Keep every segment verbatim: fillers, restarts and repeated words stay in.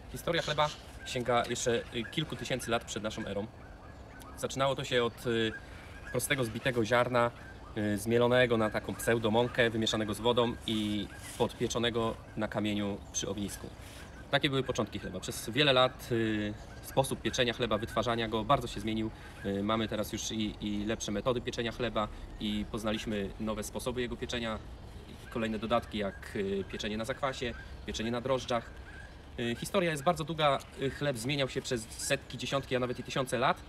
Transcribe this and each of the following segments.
Historia chleba sięga jeszcze kilku tysięcy lat przed naszą erą. Zaczynało to się od prostego zbitego ziarna, zmielonego na taką pseudomąkę, wymieszanego z wodą i podpieczonego na kamieniu przy ognisku. Takie były początki chleba. Przez wiele lat sposób pieczenia chleba, wytwarzania go bardzo się zmienił. Mamy teraz już i, i lepsze metody pieczenia chleba i poznaliśmy nowe sposoby jego pieczenia. Kolejne dodatki jak pieczenie na zakwasie, pieczenie na drożdżach. Historia jest bardzo długa, chleb zmieniał się przez setki, dziesiątki, a nawet i tysiące lat.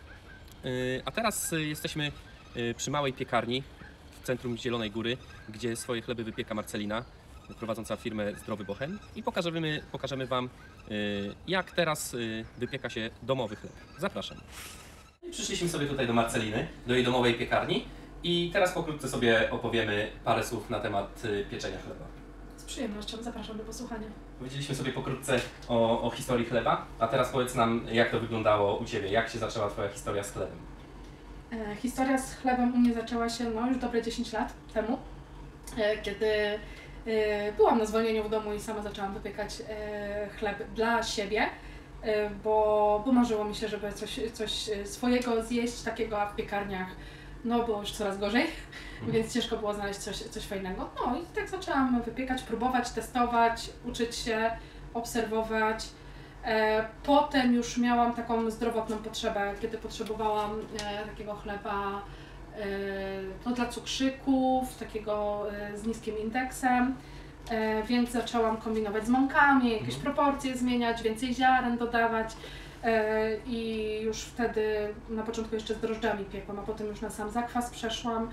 A teraz jesteśmy przy małej piekarni w centrum Zielonej Góry, gdzie swoje chleby wypieka Marcelina, prowadząca firmę Zdrowy Bochen, i pokażemy, pokażemy Wam, jak teraz wypieka się domowy chleb. Zapraszam. Przyszliśmy sobie tutaj do Marceliny, do jej domowej piekarni, i teraz pokrótce sobie opowiemy parę słów na temat pieczenia chleba. Z przyjemnością zapraszam do posłuchania. Powiedzieliśmy sobie pokrótce o, o historii chleba, a teraz powiedz nam, jak to wyglądało u Ciebie, jak się zaczęła Twoja historia z chlebem? E, historia z chlebem u mnie zaczęła się no, już dobre dziesięć lat temu, e, kiedy e, byłam na zwolnieniu w domu i sama zaczęłam wypiekać e, chleb dla siebie, e, bo, bo marzyło mi się, żeby coś, coś swojego zjeść takiego, a w piekarniach no było już coraz gorzej, mhm. więc ciężko było znaleźć coś, coś fajnego. No i tak zaczęłam wypiekać, próbować, testować, uczyć się, obserwować. E, potem już miałam taką zdrowotną potrzebę, kiedy potrzebowałam e, takiego chleba e, no, dla cukrzyków, takiego e, z niskim indeksem, e, więc zaczęłam kombinować z mąkami, jakieś mhm. proporcje zmieniać, więcej ziaren dodawać. I już wtedy na początku jeszcze z drożdżami piekłam, a potem już na sam zakwas przeszłam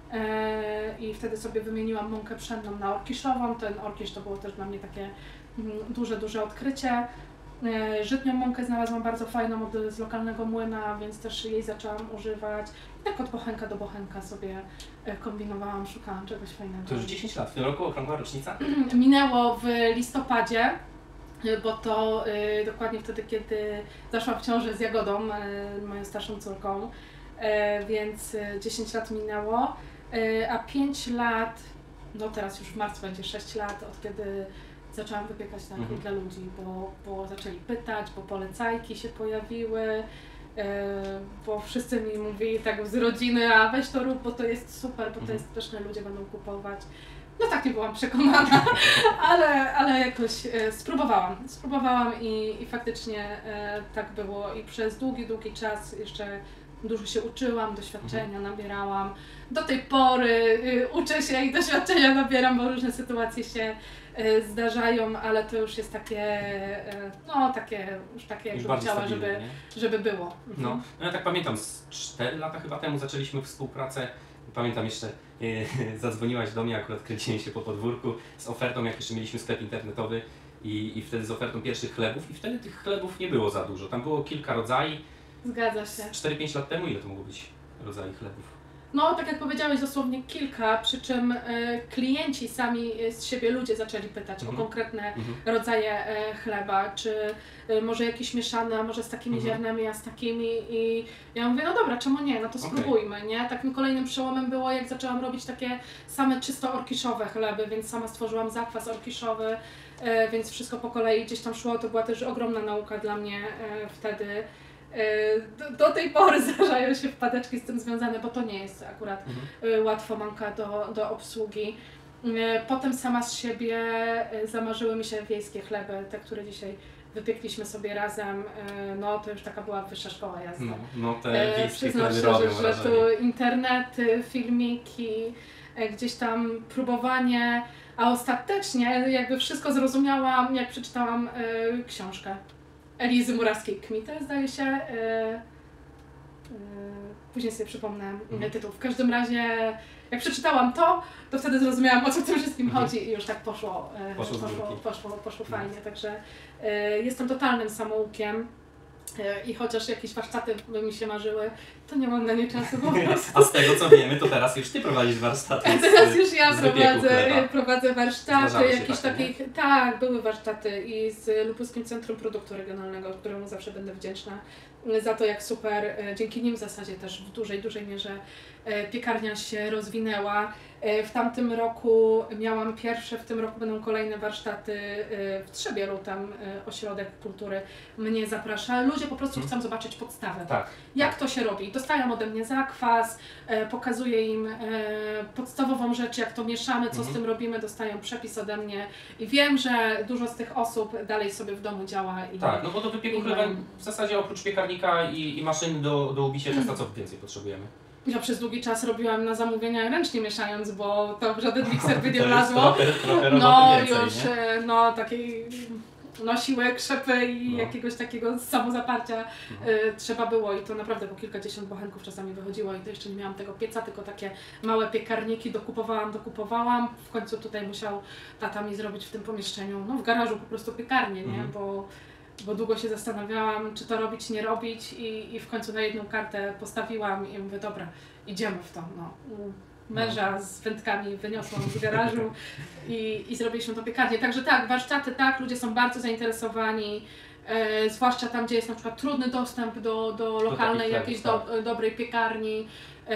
i wtedy sobie wymieniłam mąkę pszenną na orkiszową. Ten orkisz to było też dla mnie takie duże, duże odkrycie. Żytnią mąkę znalazłam bardzo fajną od, z lokalnego młyna, więc też jej zaczęłam używać. Tak od bochenka do bochenka sobie kombinowałam, szukałam czegoś fajnego. To już dziesięć lat, w tym roku okrągła rocznica? Minęło w listopadzie. Bo to y, dokładnie wtedy, kiedy zaszłam w ciążę z Jagodą, y, moją starszą córką, y, więc y, dziesięć lat minęło, y, a pięć lat, no teraz już w marcu będzie sześć lat, od kiedy zaczęłam wypiekać tak mhm. dla ludzi, bo, bo zaczęli pytać, bo polecajki się pojawiły, y, bo wszyscy mi mówili tak z rodziny, a weź to rób, bo to jest super, bo to mhm. jest pyszne, ludzie będą kupować. No tak, nie byłam przekonana, ale, ale jakoś e, spróbowałam. Spróbowałam i, i faktycznie e, tak było i przez długi, długi czas jeszcze dużo się uczyłam, doświadczenia nabierałam. Do tej pory y, uczę się i doświadczenia nabieram, bo różne sytuacje się y, zdarzają, ale to już jest takie, y, no takie, już takie już jakbym chciała, żeby, żeby było. No. no ja tak pamiętam, z cztery lata chyba temu zaczęliśmy współpracę. Pamiętam jeszcze, e, zadzwoniłaś do mnie, akurat kręciłem się po podwórku z ofertą, jak jeszcze mieliśmy sklep internetowy i, i wtedy z ofertą pierwszych chlebów, i wtedy tych chlebów nie było za dużo, tam było kilka rodzajów. Zgadza się. cztery pięć lat temu ile to mogło być rodzajów chlebów? No, tak jak powiedziałeś, dosłownie kilka, przy czym y, klienci sami z siebie, ludzie zaczęli pytać mhm. o konkretne mhm. rodzaje y, chleba, czy y, może jakieś mieszane, może z takimi mhm. ziarnami, a z takimi, i ja mówię, no dobra, czemu nie, no to spróbujmy, okay. nie? Takim kolejnym przełomem było, jak zaczęłam robić takie same czysto orkiszowe chleby, więc sama stworzyłam zakwas orkiszowy, y, więc wszystko po kolei gdzieś tam szło, to była też ogromna nauka dla mnie y, wtedy. Do, do tej pory zdarzają się wpadeczki z tym związane, bo to nie jest akurat mhm. łatwo mąka do, do obsługi. Potem sama z siebie zamarzyły mi się wiejskie chleby, te, które dzisiaj wypiekliśmy sobie razem. No to już taka była wyższa szkoła jazdy. No, no te wiejskie chleby się, robią że, że tu internety, filmiki, gdzieś tam próbowanie, a ostatecznie jakby wszystko zrozumiałam, jak przeczytałam y, książkę Elizy Murawskiej-Kmity, zdaje się. Yy, yy, później sobie przypomnę mm. tytuł. W każdym razie, jak przeczytałam to, to wtedy zrozumiałam, o co w tym wszystkim mm. chodzi, i już tak poszło, yy, poszło, poszło, poszło, poszło mm. fajnie. Także yy, jestem totalnym samoukiem. I chociaż jakieś warsztaty by mi się marzyły, to nie mam na nie czasu po prostu. A z tego co wiemy, to teraz już Ty prowadzisz warsztaty. A teraz już ja z prowadzę, prowadzę warsztaty, jakieś takie, takich, tak, były warsztaty i z Lubuskim Centrum Produktu Regionalnego, któremu zawsze będę wdzięczna. za to, jak super dzięki nim w zasadzie też w dużej, dużej mierze piekarnia się rozwinęła. W tamtym roku miałam pierwsze, w tym roku będą kolejne warsztaty w Trzebielu, tam Ośrodek Kultury mnie zaprasza. Ludzie po prostu chcą zobaczyć podstawę, Tak. jak to się robi. Dostają ode mnie zakwas, pokazuję im podstawową rzecz, jak to mieszamy, co Mhm. z tym robimy, dostają przepis ode mnie i wiem, że dużo z tych osób dalej sobie w domu działa. I Tak, no bo do wypieku i chleba mam- w zasadzie oprócz piekarnika i, i maszyny do, do ubicia ciasta, co więcej potrzebujemy? Ja przez długi czas robiłam na zamówienia ręcznie mieszając, bo to w żaden mikser by nie To jest wlazło. trochę, trochę roboty No więcej, już, nie? e, no takiej no siłę, krzepy i No. jakiegoś takiego samozaparcia No. e, trzeba było i to naprawdę po kilkadziesiąt bochenków czasami wychodziło i to jeszcze nie miałam tego pieca, tylko takie małe piekarniki dokupowałam, dokupowałam. W końcu tutaj musiał tata mi zrobić w tym pomieszczeniu, no w garażu po prostu piekarnię, nie? Mhm. Bo bo długo się zastanawiałam, czy to robić, nie robić i, i w końcu na jedną kartę postawiłam i mówię, dobra, idziemy w to. No. Męża z wędkami wyniosłam z garażu i, i zrobiliśmy to piekarnię. Także tak, warsztaty tak, ludzie są bardzo zainteresowani, e, zwłaszcza tam, gdzie jest na przykład trudny dostęp do, do lokalnej, takich jakiejś chlebów, do, dobrej piekarni,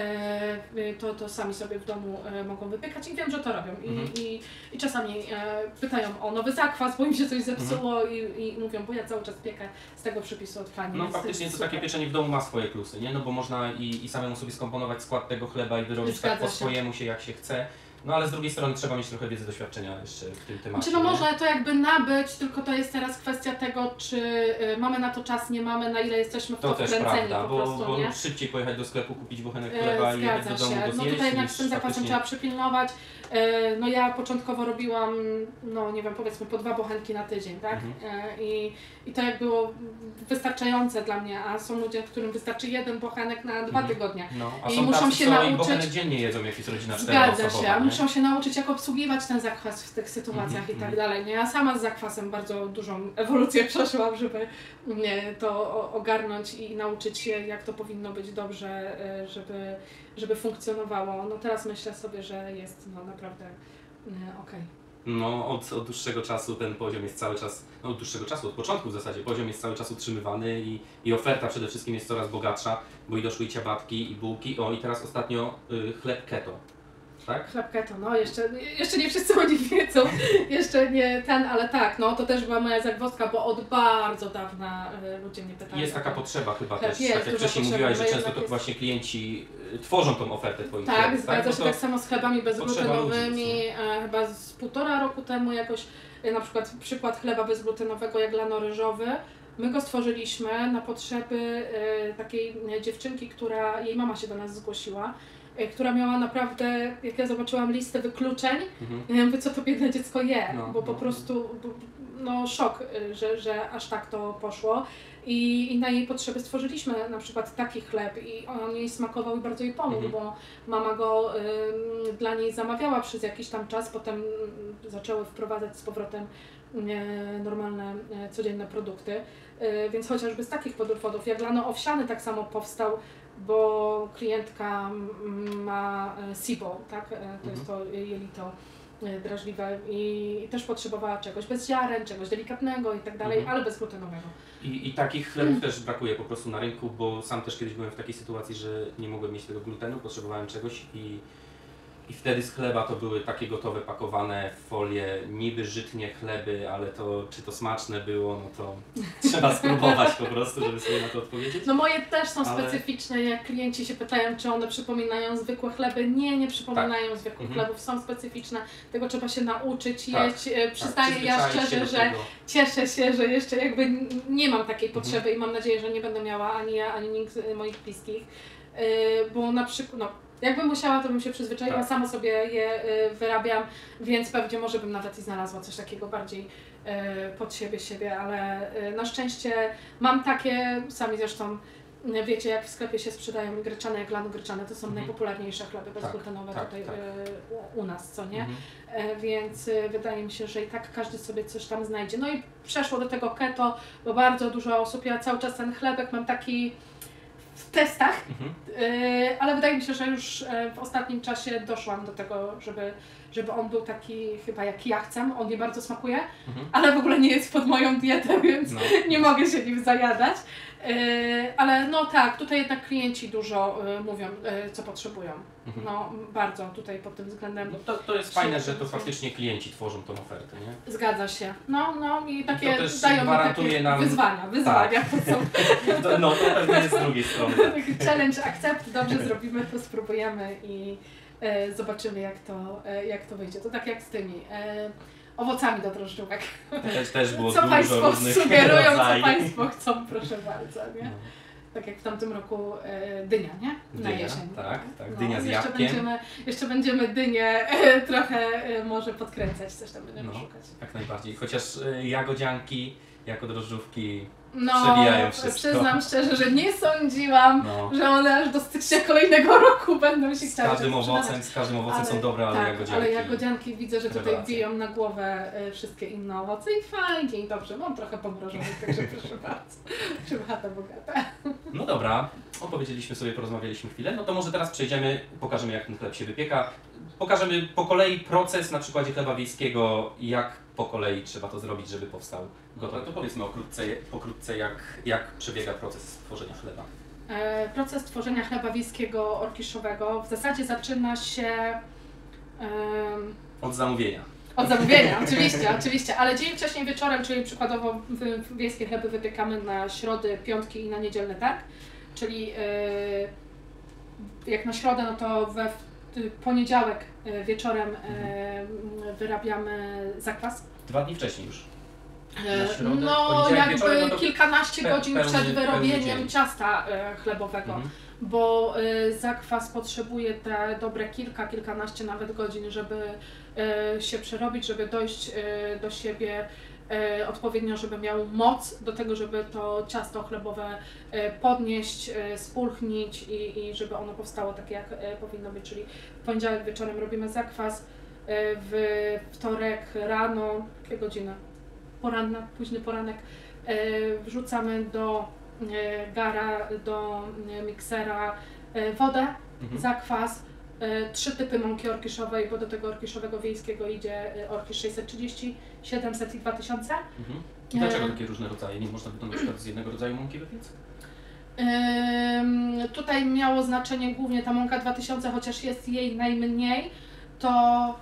e, to, to sami sobie w domu e, mogą wypiekać i wiem, że to robią. I, Mhm. i, i czasami e, pytają o nowy zakwas, bo im się coś zepsuło i, i mówią, bo ja cały czas piekę z tego przepisu od pani. No więc faktycznie jest to takie super. pieczenie w domu ma swoje plusy, nie? No bo można i, i samemu sobie skomponować skład tego chleba i wyrobić Zgadza tak po się. swojemu się jak się chce. No ale z drugiej strony trzeba mieć trochę wiedzy, doświadczenia jeszcze w tym temacie. Znaczy, no nie? można to jakby nabyć, tylko to jest teraz kwestia tego, czy y, mamy na to czas, nie mamy, na ile jesteśmy w to, To też wkręceni prawda, po bo, prostu, bo nie? szybciej pojechać do sklepu, kupić bochenek E, chleba i jechać do Zgadza domu się. go No zjeść. tutaj jednak niż z tym zakwasem faktycznie- trzeba przypilnować. E, No ja początkowo robiłam, no nie wiem, powiedzmy po dwa bochenki na tydzień, tak? Mhm. E, I, I to jak było wystarczające dla mnie, a są ludzie, którym wystarczy jeden bochenek na dwa Mhm. tygodnie. No, a I są muszą tacy, się co nauczyć- i bochenek dziennie jedzą, jak jest rodzina Zgadza czteroosobowa, się, a nie? muszą się nauczyć, jak obsługiwać ten zakwas w tych sytuacjach Mhm, i tak mhm. dalej. Nie? Ja sama z zakwasem bardzo dużą ewolucję przeszłam, żeby nie, to o- ogarnąć i nauczyć się, jak to powinno być dobrze, e, żeby, żeby funkcjonowało. No teraz myślę sobie, że jest no, naprawdę e, okej. No, od, od dłuższego czasu ten poziom jest cały czas, no od dłuższego czasu, od początku w zasadzie, poziom jest cały czas utrzymywany i, i oferta przede wszystkim jest coraz bogatsza, bo i doszły i ciabatki, i bułki, o i teraz ostatnio y, chleb keto, tak? Chleb keto, no jeszcze, jeszcze nie wszyscy o nich wiedzą, jeszcze nie ten, ale tak, no to też była moja zagwozdka, bo od bardzo dawna e, ludzie mnie pytają. Jest o taka to. potrzeba chyba Tak, też, jest tak jak duża wcześniej potrzeba, mówiłaś, że że często jednak to jest- właśnie klienci y, tworzą tą ofertę Twoich Tak, chlebów, zgadza Bo się, to- tak samo z chlebami bezglutenowymi. ludzi jest, E, chyba z półtora roku temu jakoś, e, na przykład przykład chleba bezglutenowego jaglano-ryżowy. My go stworzyliśmy na potrzeby e, takiej e, dziewczynki, która, jej mama się do nas zgłosiła, e, która miała naprawdę, jak ja zobaczyłam listę wykluczeń, Mhm. ja mówię, co to biedne dziecko je, No, bo po no. prostu bo, no szok, y, że, że aż tak to poszło. I, I na jej potrzeby stworzyliśmy na przykład taki chleb i on jej smakował i bardzo jej pomógł, Mhm. bo mama go ym, dla niej zamawiała przez jakiś tam czas, potem ym, zaczęły wprowadzać z powrotem e, normalne, e, codzienne produkty. E, więc chociażby z takich podwodów, jak lano owsiany tak samo powstał, bo klientka mm, ma e, SIBO, tak? E, to jest to jelito e, drażliwe i też potrzebowała czegoś bez ziaren, czegoś delikatnego i tak dalej, Mhm. ale bezglutenowego. I, I takich chlebów też brakuje po prostu na rynku, bo sam też kiedyś byłem w takiej sytuacji, że nie mogłem mieć tego glutenu, potrzebowałem czegoś i, i wtedy z chleba to były takie gotowe, pakowane w folię, niby żytnie chleby, ale to czy to smaczne było, no to trzeba spróbować po prostu, żeby sobie na to odpowiedzieć. No moje też są Ale- specyficzne, jak klienci się pytają, czy one przypominają zwykłe chleby. Nie, nie przypominają zwykłych Mhm. chlebów, są specyficzne, tego trzeba się nauczyć Tak, jeść. E, Przyznaję Tak, ja przyzwyczaić się szczerze, do że tego. cieszę się, że jeszcze jakby n- nie mam takiej Mhm. potrzeby i mam nadzieję, że nie będę miała ani ja, ani nikt z moich bliskich, Yy, bo na przykład, no, jakbym musiała, to bym się przyzwyczaiła, Tak. sama sobie je y, wyrabiam, więc pewnie może bym nawet i znalazła coś takiego bardziej y, pod siebie, siebie, ale y, na szczęście mam takie, sami zresztą y, wiecie, jak w sklepie się sprzedają gryczane, jak lano gryczane, to są Mhm. najpopularniejsze chleby bezglutenowe tak, tutaj tak. y, u, u nas, co nie? Mhm. E, więc y, wydaje mi się, że i tak każdy sobie coś tam znajdzie. No i przeszło do tego keto, bo bardzo dużo osób, ja cały czas ten chlebek mam taki w testach, Mhm. y, ale wydaje mi się, że już e, w ostatnim czasie doszłam do tego, żeby żeby on był taki chyba jak ja chcę, on mi bardzo smakuje, Mhm. ale w ogóle nie jest pod moją dietę, więc No. nie mogę się nim zajadać. Yy, ale no tak, tutaj jednak klienci dużo yy, mówią, yy, co potrzebują. Mhm. No bardzo tutaj pod tym względem No to, to jest fajne, że to faktycznie klienci tworzą tą ofertę, nie? zgadza się. No, no i takie to też dają mi gwarantuje takie nam- wyzwania, wyzwania to są. To, no to pewnie jest z drugiej strony. Tak. Taki challenge, akcept, dobrze zrobimy, to spróbujemy i e, zobaczymy jak to, e, jak to wyjdzie. To tak jak z tymi e, owocami do drożdżówek. Też, też było Co dużo Państwo różnych sugerują, rodzajów. co Państwo chcą, proszę bardzo, nie? No. Tak jak w tamtym roku e, dynia, nie? Na Dynia, jesień. tak, tak, No, dynia z jeszcze jabłkiem. Będziemy, jeszcze będziemy dynię e, trochę e, może podkręcać, coś tam będziemy No. szukać. Jak najbardziej. Chociaż y, jagodzianki jako drożdżówki, No, Przebijają wszystko. przyznam szczerze, że nie sądziłam, no, że one aż do stycznia kolejnego roku będą się z chciały każdym sprzedawać. owocem, z każdym owocem Ale- są dobre, ale tak, jagodzianki. ale jagodzianki widzę, że tutaj rewelacja. biją na głowę e, wszystkie inne owoce i fajnie i dobrze, mam trochę pomrożonych, także proszę bardzo, żeby chata bogata. No dobra, opowiedzieliśmy sobie, porozmawialiśmy chwilę, no to może teraz przejdziemy, pokażemy jak ten chleb się wypieka. Pokażemy po kolei proces na przykładzie chleba wiejskiego, jak po kolei trzeba to zrobić, żeby powstał gotowy. To powiedzmy okrótce, pokrótce jak, jak przebiega proces tworzenia chleba. E, proces tworzenia chleba wiejskiego orkiszowego w zasadzie zaczyna się em, Od zamówienia. od zamówienia, oczywiście, oczywiście, ale dzień wcześniej wieczorem, czyli przykładowo wy- wiejskie chleby wypiekamy na środy, piątki i na niedzielny targ, czyli e, jak na środę, no to we w- poniedziałek e, wieczorem e, wyrabiamy zakwas. Dwa dni wcześniej już. E, Na środę, No poniedziałek jakby wieczorem, no to kilkanaście pe- godzin pełny- przed pełny wyrobieniem dzień. ciasta e, chlebowego, Mhm. bo e, zakwas potrzebuje te dobre kilka, kilkanaście nawet godzin, żeby e, się przerobić, żeby dojść e, do siebie e, odpowiednio, żeby miał moc do tego, żeby to ciasto chlebowe e, podnieść, e, spulchnić i, i żeby ono powstało takie jak e, powinno być, czyli w poniedziałek wieczorem robimy zakwas, e, w wtorek rano, jakie godziny? Poranna, późny poranek, e, wrzucamy do e, gara, do e, miksera e, wodę, Mhm. zakwas, e, trzy typy mąki orkiszowej, bo do tego orkiszowego wiejskiego idzie e, orkisz sześćset trzydzieści, siedemset i dwa tysiące. Mhm. I dlaczego takie różne rodzaje? Nie można by to na przykład z jednego rodzaju mąki wypiec? Ym, tutaj miało znaczenie głównie ta mąka dwa tysiące, chociaż jest jej najmniej, to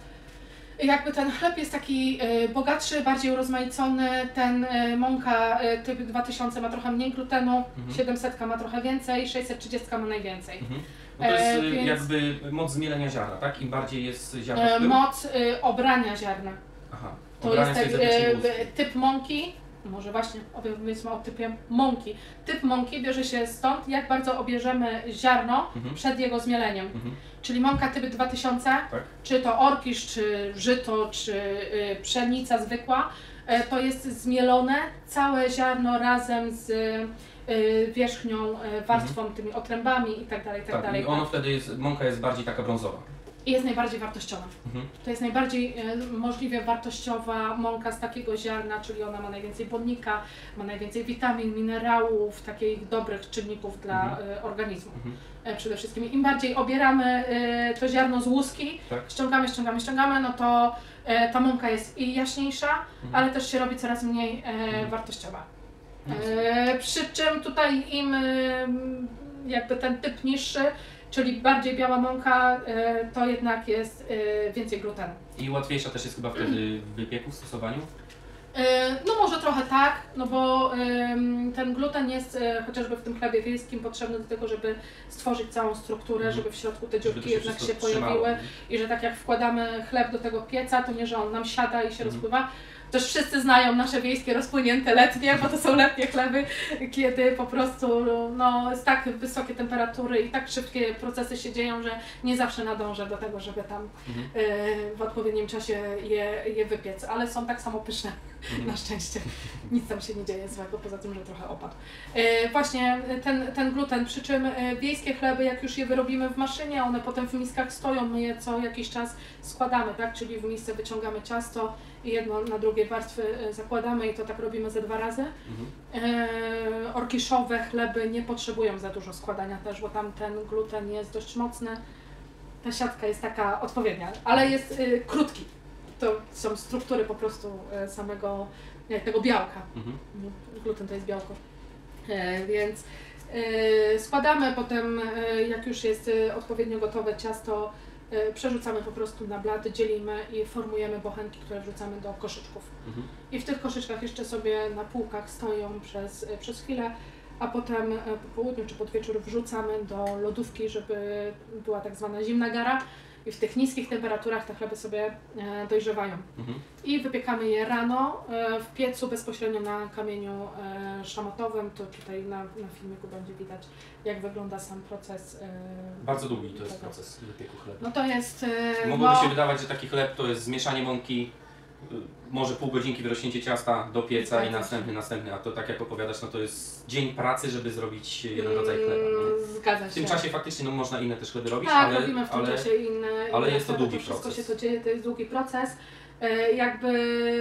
jakby ten chleb jest taki y, bogatszy, bardziej urozmaicony, ten y, mąka y, typ dwa tysiące ma trochę mniej glutenu, Mhm. siedemset ma trochę więcej, sześćset trzydzieści ma najwięcej. Mhm. No to jest E, y, więc- jakby moc zmielenia ziarna, tak? Im bardziej jest ziarno w E, pył. moc y, obrania ziarna. Aha. To Obrania jest sobie tak, zewnętrzny e, mózg. typ mąki, może właśnie opowiedzmy o typie mąki. Typ mąki bierze się stąd, jak bardzo obierzemy ziarno Mhm. przed jego zmieleniem. Mhm. Czyli mąka typ dwa tysiące, Tak. czy to orkisz, czy żyto, czy y, pszenica zwykła, e, to jest zmielone całe ziarno razem z y, wierzchnią e, warstwą, tymi otrębami i tak dalej, i tak Tak, dalej. i ono wtedy jest, mąka jest bardziej taka brązowa. I jest najbardziej wartościowa. Mhm. To jest najbardziej e, możliwie wartościowa mąka z takiego ziarna, czyli ona ma najwięcej błonnika, ma najwięcej witamin, minerałów, takich dobrych czynników dla Mhm. e, organizmu. Mhm. E, przede wszystkim im bardziej obieramy e, to ziarno z łuski, Tak. ściągamy, ściągamy, ściągamy, no to e, ta mąka jest i jaśniejsza, Mhm. ale też się robi coraz mniej e, Mhm. wartościowa. No, E, przy czym tutaj im e, jakby ten typ niższy, czyli bardziej biała mąka, e, to jednak jest e, więcej glutenu. I łatwiejsza też jest chyba wtedy w wypieku, w stosowaniu. E, No może trochę tak, no bo em, ten gluten jest e, chociażby w tym chlebie wiejskim potrzebny do tego, żeby stworzyć całą strukturę, Mhm. żeby w środku te Żeby to dziurki jednak się wszystko trzymało. pojawiły i że tak jak wkładamy chleb do tego pieca, to nie, że on nam siada i się Mhm. rozpływa. Też wszyscy znają nasze wiejskie rozpłynięte letnie, bo to są letnie chleby, kiedy po prostu no, jest tak wysokie temperatury i tak szybkie procesy się dzieją, że nie zawsze nadążę do tego, żeby tam Mhm. e, w odpowiednim czasie je, je wypiec, ale są tak samo pyszne. Mhm. Na szczęście. Nic tam się nie dzieje złego, poza tym, że trochę opadł. E, właśnie ten, ten gluten, przy czym e, wiejskie chleby, jak już je wyrobimy w maszynie, one potem w miskach stoją, my je co jakiś czas składamy, tak? Czyli w misce wyciągamy ciasto i jedno na drugie warstwy e, zakładamy i to tak robimy ze dwa razy. Mhm. E, orkiszowe chleby nie potrzebują za dużo składania też, bo tam ten gluten jest dość mocny. ta siatka jest taka odpowiednia, ale jest y, krótki. To są struktury po prostu y, samego y, tego białka. Mhm. Gluten to jest białko. Y, więc y, składamy potem, y, jak już jest y, odpowiednio gotowe ciasto, y, przerzucamy po prostu na blady, dzielimy i formujemy bochenki, które wrzucamy do koszyczków. Mhm. I w tych koszyczkach jeszcze sobie na półkach stoją przez, y, przez chwilę, a potem y, po południu czy pod wieczór wrzucamy do lodówki, żeby była tak zwana zimna gara. I w tych niskich temperaturach te chleby sobie e, dojrzewają. Mhm. I wypiekamy je rano e, w piecu bezpośrednio na kamieniu e, szamotowym. To tutaj na, na filmiku będzie widać, jak wygląda sam proces. E, Bardzo długi to jest tego. proces wypieku chleba. No to jest... E, Mogłoby no, się wydawać, że taki chleb to jest zmieszanie mąki, y, może pół godzinki wyrośnięcie ciasta do pieca Zgadza i się. następny, następny, a to tak jak opowiadasz, no to jest dzień pracy, żeby zrobić jeden rodzaj chleba. Nie? mm, Zgadza się. W tym czasie faktycznie no, można inne też chleby robić, Tak, ale, robimy w tym ale czasie inne. ale inne jest to chleby, długi wszystko proces. się to dzieje, to jest długi proces. E, jakby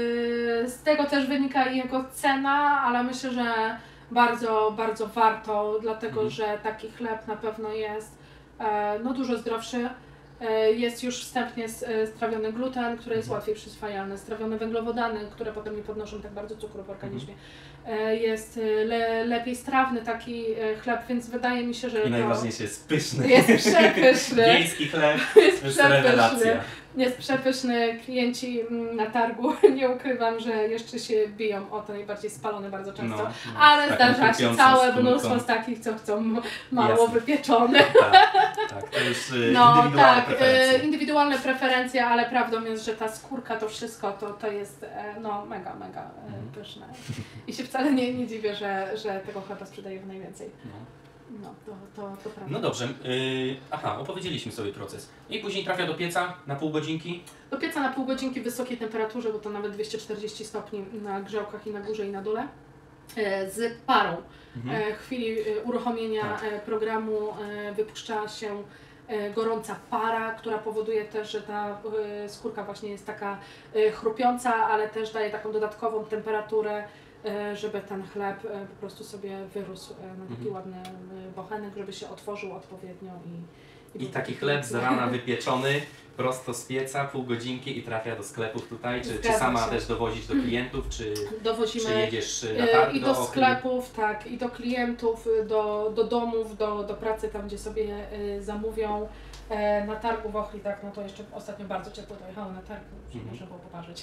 z tego też wynika i jego cena, ale myślę, że bardzo, bardzo warto, dlatego Mhm. że taki chleb na pewno jest e, no, dużo zdrowszy. E, Jest już wstępnie s- e, strawiony gluten, który jest Mhm. łatwiej przyswajalny, strawione węglowodany, które potem nie podnoszą tak bardzo cukru w organizmie. E, Jest e, le, lepiej strawny taki e, chleb, więc wydaje mi się, że i to najważniejsze jest pyszny. jest przepyszny. Wiejski chleb, Jest to jest przepyszny. rewelacja. Jest przepyszny. Klienci mm, na targu, nie ukrywam, że jeszcze się biją o to, najbardziej spalone bardzo często. No, no, Ale z taką zdarza się chrupiącą całe skórką. mnóstwo z takich, co chcą m- mało Jasne. wypieczone. Tak, tak, to już y, No indywidualne tak, preferencje. e, indywidualne preferencje, ale prawdą jest, że ta skórka, to wszystko, to, to jest e, no mega, mega e, Mhm. pyszne. I się wcale nie, nie dziwię, że, że tego chleba sprzedaje w najwięcej. No. No, to, to, to prawda. No dobrze, yy, aha, opowiedzieliśmy sobie proces. I później trafia do pieca na pół godzinki. Do pieca na pół godzinki w wysokiej temperaturze, bo to nawet dwieście czterdzieści stopni na grzałkach i na górze i na dole, e, z parą. Mhm. E, W chwili e, uruchomienia Tak. e, programu e, wypuszcza się e, gorąca para, która powoduje też, że ta e, skórka właśnie jest taka e, chrupiąca, ale też daje taką dodatkową temperaturę, e, żeby ten chleb e, po prostu sobie wyrósł e, na taki Mhm. ładny e, bochenek, żeby się otworzył odpowiednio i I był taki taki chleb z piękny. rana wypieczony, prosto z pieca, pół godzinki i trafia do sklepów tutaj. Czy, czy Zgadza sama się. też dowozisz do klientów, czy, Dowozimy czy jedziesz y, na e, targ i do do Ochry? sklepów, tak, i do klientów, y, do, do domów, do, do pracy, tam gdzie sobie y, zamówią. E, Na targu w Ochri, tak, no to jeszcze ostatnio bardzo ciepło dojechało na targ, żeby Mhm. można było poparzyć.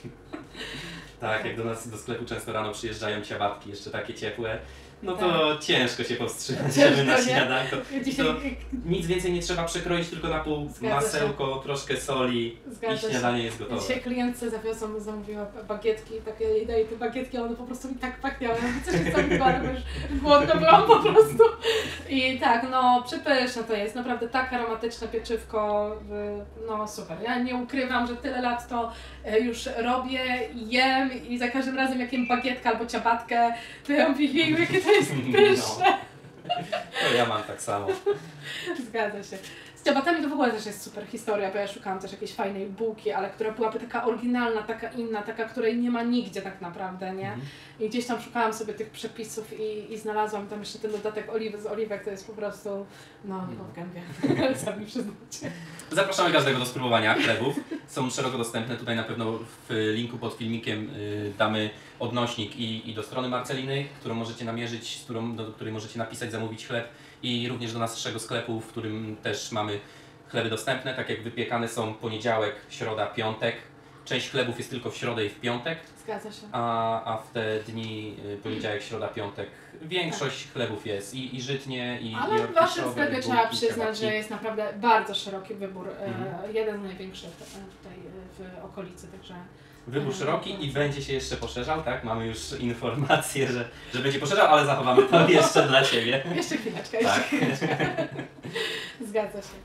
Tak, jak do nas do sklepu często rano przyjeżdżają ciabatki jeszcze takie ciepłe, no to ciężko się powstrzymać, Ciężko, żeby na nie? śniadanko. Dzisiaj, To nic więcej nie trzeba przekroić, tylko na pół Zgadza się. masełko, troszkę soli Zgadza i się. śniadanie jest gotowe. Dzisiaj klientce zawiozą, zamówiła bagietki, takie jej daję te bagietki, a one po prostu mi tak pachniały. Ja mówię, co się zamówiła, bo już głodna byłam po prostu. I tak, no przepyszne to jest, naprawdę tak aromatyczne pieczywko, y, no super. Ja nie ukrywam, że tyle lat to y, już robię, jem i za każdym razem jak jem bagietkę albo ciabatkę, to ja mówię, jeju, jakie to jest pyszne. To ja mam tak samo. Zgadza się. Z ciabatami to w ogóle też jest super historia, bo ja szukałam też jakiejś fajnej bułki, ale która byłaby taka oryginalna, taka inna, taka, której nie ma nigdzie tak naprawdę, nie? Mhm. I gdzieś tam szukałam sobie tych przepisów i, i znalazłam tam jeszcze ten dodatek oliwy z oliwek, to jest po prostu, no, nie w gębie, sami przyznacie. Zapraszamy każdego do spróbowania chlebów. Są szeroko dostępne. Tutaj na pewno w linku pod filmikiem y, damy odnośnik i, i do strony Marceliny, którą możecie namierzyć, z którą, do której możecie napisać, zamówić chleb, i również do naszego sklepu, w którym też mamy chleby dostępne. Tak jak wypiekane są poniedziałek, środa, piątek. Część chlebów jest tylko w środę i w piątek, Zgadza się. a, a w te dni y, poniedziałek, środa, piątek większość chlebów jest i, i żytnie, i Ale i w waszym orkiszowe, sklepie i trzeba bułki, przyznać, ciabatki. że jest naprawdę bardzo szeroki wybór, e, Mhm. jeden z największych e, tutaj e, w okolicy, także Wybór Mhm. szeroki i będzie się jeszcze poszerzał, tak? Mamy już informację, że, że będzie poszerzał, ale zachowamy to jeszcze dla Ciebie. jeszcze chwileczkę, jeszcze Tak. chwileczkę. Zgadza się.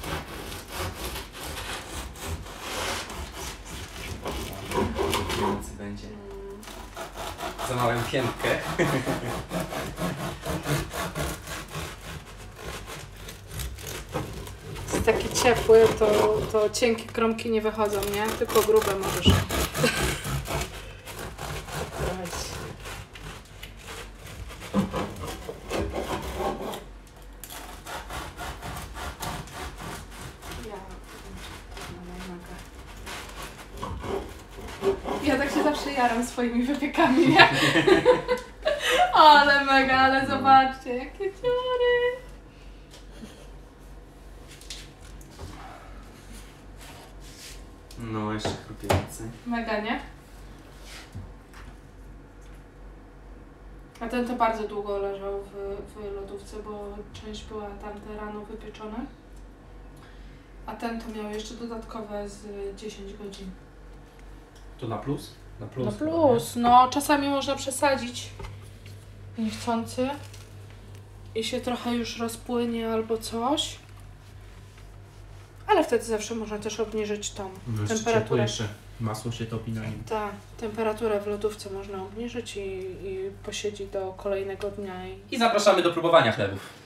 Więc będzie za małą piętkę. Jest taki ciepły, to, to cienkie kromki nie wychodzą, nie? Tylko grube możesz. jaram swoimi wypiekami, nie? Ale mega, ale zobaczcie, jakie dziury. No, jeszcze chrupiący. Mega, nie? A ten to bardzo długo leżał w, w lodówce, bo część była tamte rano wypieczone. A ten to miał jeszcze dodatkowe z dziesięć godzin. To na plus? Na plus. No plus, no czasami można przesadzić niechcący i się trochę już rozpłynie albo coś. Ale wtedy zawsze można też obniżyć tą No, jeszcze temperaturę. ciepło jeszcze. Masło się topi na nim. Tak, temperaturę w lodówce można obniżyć i, i posiedzi do kolejnego dnia. I... I zapraszamy do próbowania chlebów.